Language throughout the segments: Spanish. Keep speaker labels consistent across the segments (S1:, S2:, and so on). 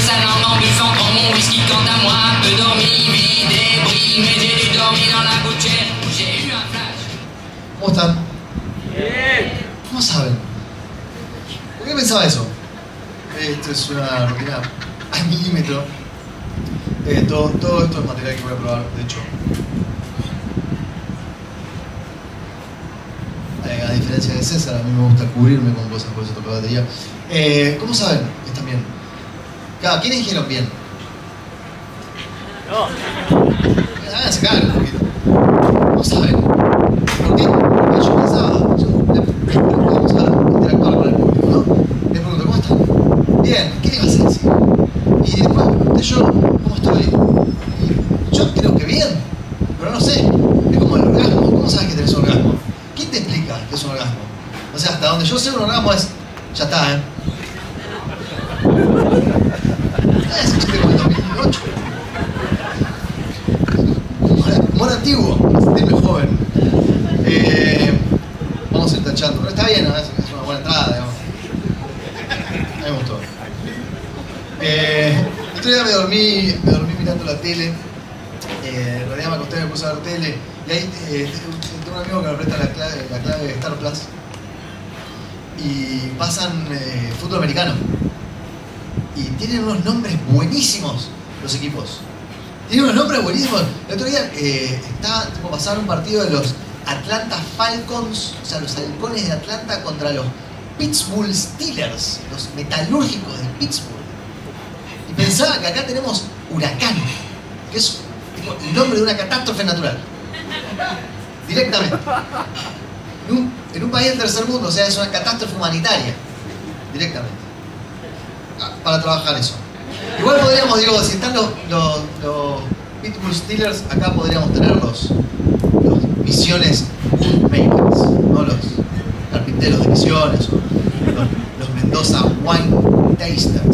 S1: sa langue en buffant quand mon whisky. Quant à moi, un peu dormi, vie débris, mais j'ai dû dormir dans la gouttière où j'ai eu un flash.
S2: ¿Cómo están? ¿Cómo saben? ¿Por qué pensaba eso? Esto es una rutina al milímetro. Todo esto es material que voy a probar, de hecho. A diferencia de César, a mí me gusta cubrirme con cosas, por eso toco batería. ¿Cómo saben que están bien? ¿Quiénes dijeron bien? Háganse cagar un poquito. ¿Cómo saben? ¿Por qué? Porque yo pensaba, vamos a interactuar con el público, ¿no? Les pregunto, ¿cómo están? Bien, ¿qué le vas a decir? Y después me pregunté yo, ¿cómo estoy? Y yo creo que bien, pero no sé. Es como el orgasmo. ¿Cómo sabes que tenés un orgasmo? ¿Quién te explica qué es un orgasmo? O sea, hasta donde yo sé un orgasmo es... Ya está, ¿eh? Es un chiste como el 2008. Humor antiguo, sentirme joven. Vamos a ir tachando. Pero está bien, ¿no? Es una buena entrada, digamos. A mí me gustó. El otro día me dormí mirando la tele. En realidad me acosté y me puse a ver tele. Y ahí tengo un amigo que me presta la clave de Star Plus. Y pasan fútbol americano. Y tienen unos nombres buenísimos los equipos. Tienen unos nombres buenísimos. El otro día pasaron un partido de los Atlanta Falcons, o sea, los halcones de Atlanta contra los Pittsburgh Steelers, los metalúrgicos de Pittsburgh. Y pensaba que acá tenemos Huracán, que es el nombre de una catástrofe natural. Directamente. En un país del tercer mundo, o sea, es una catástrofe humanitaria. Directamente. Para trabajar eso. Igual podríamos, digo, si están los Pittsburgh Steelers, acá podríamos tener los Misiones Makers, ¿no? Los carpinteros de Misiones, o los Mendoza Wine Tasters,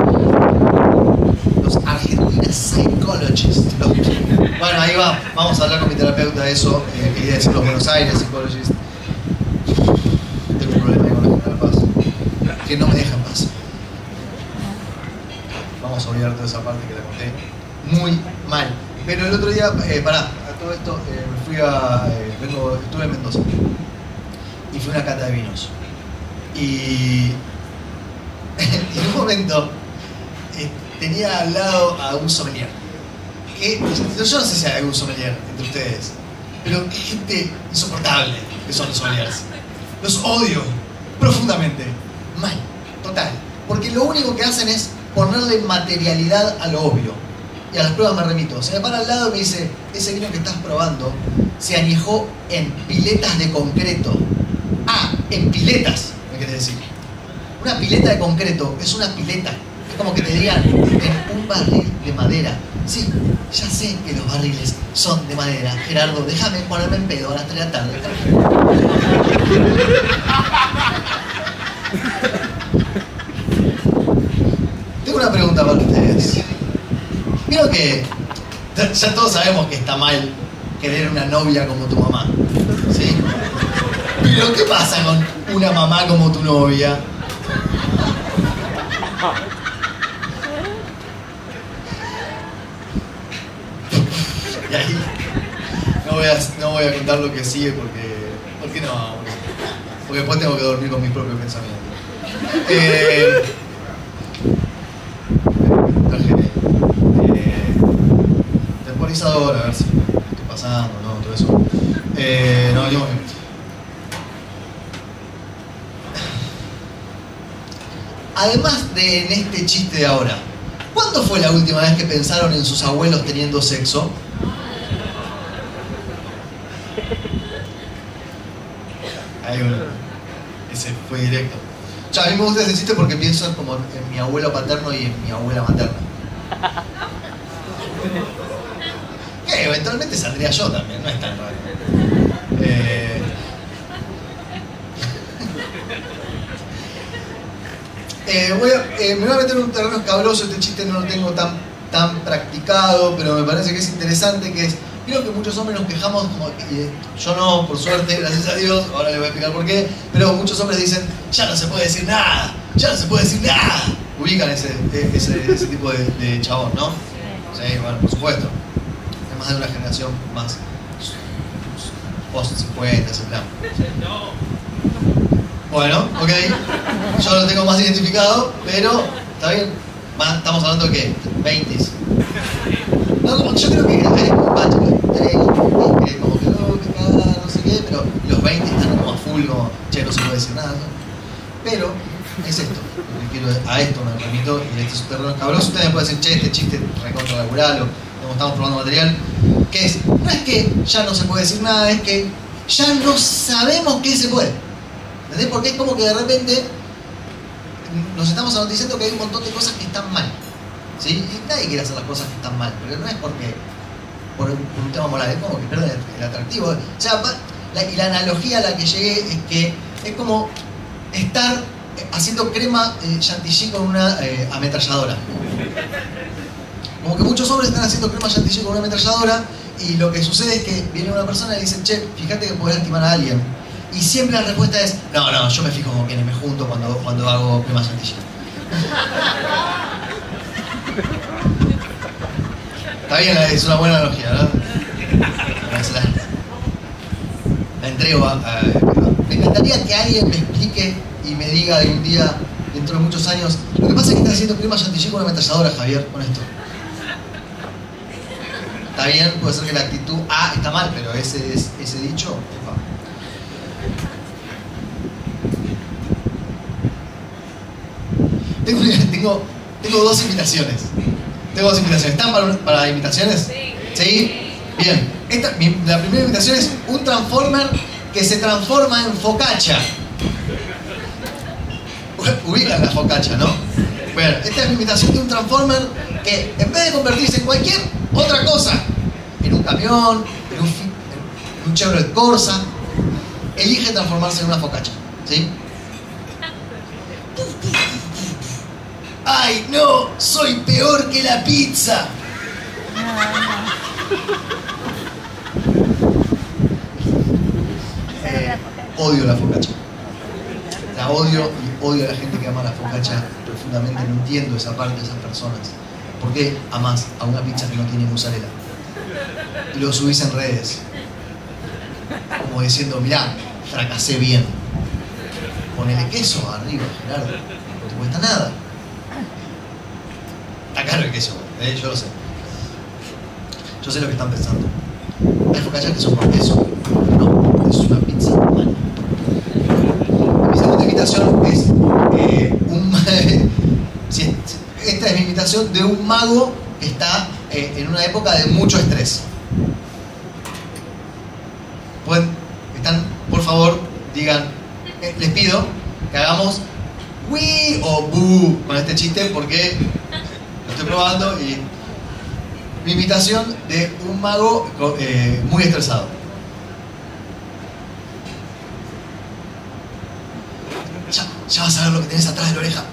S2: los Argentina Psychologists. Bueno, ahí va, vamos a hablar con mi terapeuta de eso, quería decir los Buenos Aires Psychologists. Tengo un problema ahí con la General Paz, que no me deja en paz. Vamos a olvidar toda esa parte que la conté muy mal. Pero el otro día, a todo esto, estuve en Mendoza y fui a una cata de vinos. Y en un momento tenía al lado a un sommelier. Yo no sé si hay algún sommelier entre ustedes, pero qué gente insoportable que son los sommeliers. Los odio profundamente. Mal, total. Porque lo único que hacen es ponerle materialidad a lo obvio. Y a las pruebas me remito. Se me para al lado y me dice, ese vino que estás probando se añejó en piletas de concreto. Ah, en piletas, me querés decir. Una pileta de concreto es una pileta. Es como que te digan, en un barril de madera. Sí, ya sé que los barriles son de madera. Gerardo, déjame ponerme en pedo a las 3 de la tarde. Tengo una pregunta para ustedes. Creo que ya todos sabemos que está mal querer una novia como tu mamá, ¿sí? Pero ¿qué pasa con una mamá como tu novia? Y ahí no voy a contar lo que sigue porque no, porque después tengo que dormir con mis propios pensamientos. Temporizador, a ver si estoy pasando, ¿no? Todo eso. No, venimos bien. Además de en este chiste de ahora, ¿cuándo fue la última vez que pensaron en sus abuelos teniendo sexo? Ahí uno. Ese fue directo. A mí me gusta ese chiste porque pienso como en mi abuelo paterno y en mi abuela materna. Que eventualmente saldría yo también, no es tan raro. Me voy a meter en un terreno escabroso. Este chiste no lo tengo tan practicado, pero me parece que es interesante, que es... Creo que muchos hombres nos quejamos, como, yo no, por suerte, gracias a Dios, ahora les voy a explicar por qué, pero muchos hombres dicen, ya no se puede decir nada, ya no se puede decir nada. Ubican ese tipo de chabón, ¿no? Sí, bueno, por supuesto. Es más de una generación más post 50, ese plan. Bueno, ok. Yo lo tengo más identificado, pero está bien. Estamos hablando de qué? 20s. No, como yo creo que hay un batch que como que no, me caga, no sé qué, pero los 20 están como a full, como, che, no se puede decir nada. Pero es esto, lo que quiero, a esto me remito, y este es un terreno cabroso. Ustedes me pueden decir, che, este chiste recontra laburalo, como estamos probando material, que es, no es que ya no se puede decir nada, es que ya no sabemos qué se puede. ¿Entendés? Porque es como que de repente nos estamos diciendo que hay un montón de cosas que están mal, ¿sí? Y nadie quiere hacer las cosas que están mal, pero no es porque por un tema moral, es como que pierde el atractivo. O sea, y la analogía a la que llegué es que es como estar haciendo crema chantilly con una ametralladora. Como que muchos hombres están haciendo crema chantilly con una ametralladora y lo que sucede es que viene una persona y dice, che, fíjate que podés lastimar a alguien. Y siempre la respuesta es, no, yo me fijo con quienes me junto cuando hago crema chantilly. Está bien, es una buena analogía, ¿no? La entrego me encantaría que alguien me explique y me diga de un día, dentro de muchos años, lo que pasa es que estás haciendo crema chantilly con una ametralladora, Javier, con esto. Está bien, puede ser que la actitud está mal, pero ese dicho, epa. Tengo dos invitaciones. ¿Están para invitaciones? ¿Sí? Bien. La primera invitación es un Transformer que se transforma en focaccia. Ubican la focaccia, ¿no? Bueno, esta es mi invitación de un Transformer que en vez de convertirse en cualquier otra cosa, en un camión, en un Chevrolet Corsa, elige transformarse en una focaccia. ¿Sí? ¡Ay, no! ¡Soy peor que la pizza! Odio la focaccia. La odio y odio a la gente que ama la focaccia profundamente. No entiendo esa parte de esas personas. ¿Por qué amás a una pizza que no tiene mozzarella? Y lo subís en redes. Como diciendo, mirá, fracasé bien. Ponele queso arriba, Gerardo. No te cuesta nada. Está caro el queso, yo lo sé. Yo sé lo que están pensando. Hay focaccias que son con queso. No, es una pizza humana. Mi segunda invitación es esta es mi invitación de un mago que está en una época de mucho estrés. Por favor, digan, les pido que hagamos "Wii" o "Bu" con este chiste porque lo estoy probando y mi invitación de un mago muy estresado. Ya vas a ver lo que tenés atrás de la oreja.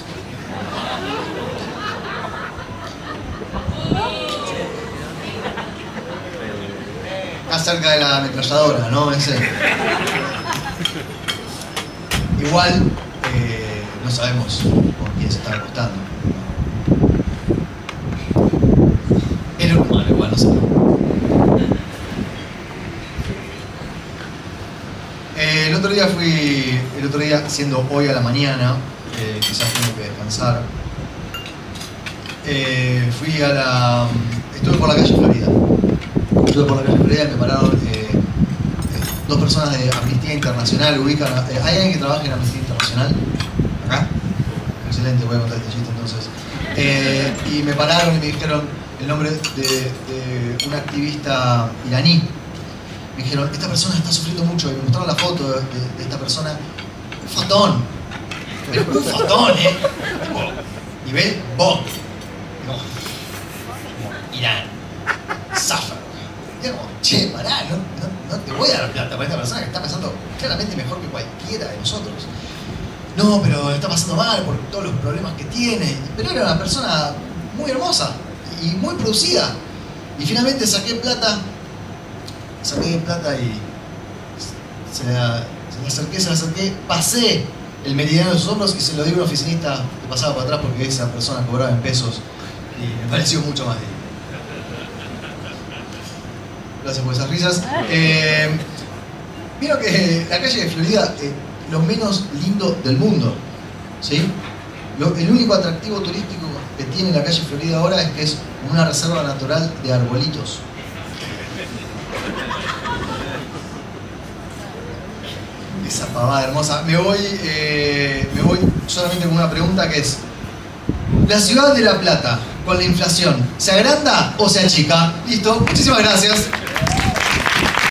S2: Está cerca de la ametralladora, ¿no? Igual no sabemos por quién se está acostando. Era un humano, igual no sabemos. El otro día, siendo hoy a la mañana, quizás tengo que descansar, estuve por la calle Florida. Y me pararon dos personas de Amnistía Internacional. ¿Hay alguien que trabaje en Amnistía Internacional? ¿Acá? Excelente, voy a contar este chiste entonces. Y me pararon y me dijeron el nombre de una activista iraní. Me dijeron, esta persona está sufriendo mucho, y me mostraron la foto de esta persona. Un fotón. Pero un fotón, nivel Bond. Como Irán. Zafar. Y era como, che, pará, no te voy a dar plata para esta persona que está pasando claramente mejor que cualquiera de nosotros. No, pero está pasando mal por todos los problemas que tiene. Pero era una persona muy hermosa y muy producida. Y finalmente saqué plata y se la acerqué, pasé el meridiano de sus hombros, y se lo dio a un oficinista que pasaba para atrás porque esa persona cobraba en pesos y me pareció mucho más digno. Gracias por esas risas. Vieron que la calle de Florida, lo menos lindo del mundo, ¿sí? El único atractivo turístico que tiene la calle Florida ahora es que es una reserva natural de arbolitos. Esa pavada hermosa. Me voy solamente con una pregunta que es: ¿la ciudad de La Plata, con la inflación, se agranda o se achica? Listo, muchísimas gracias.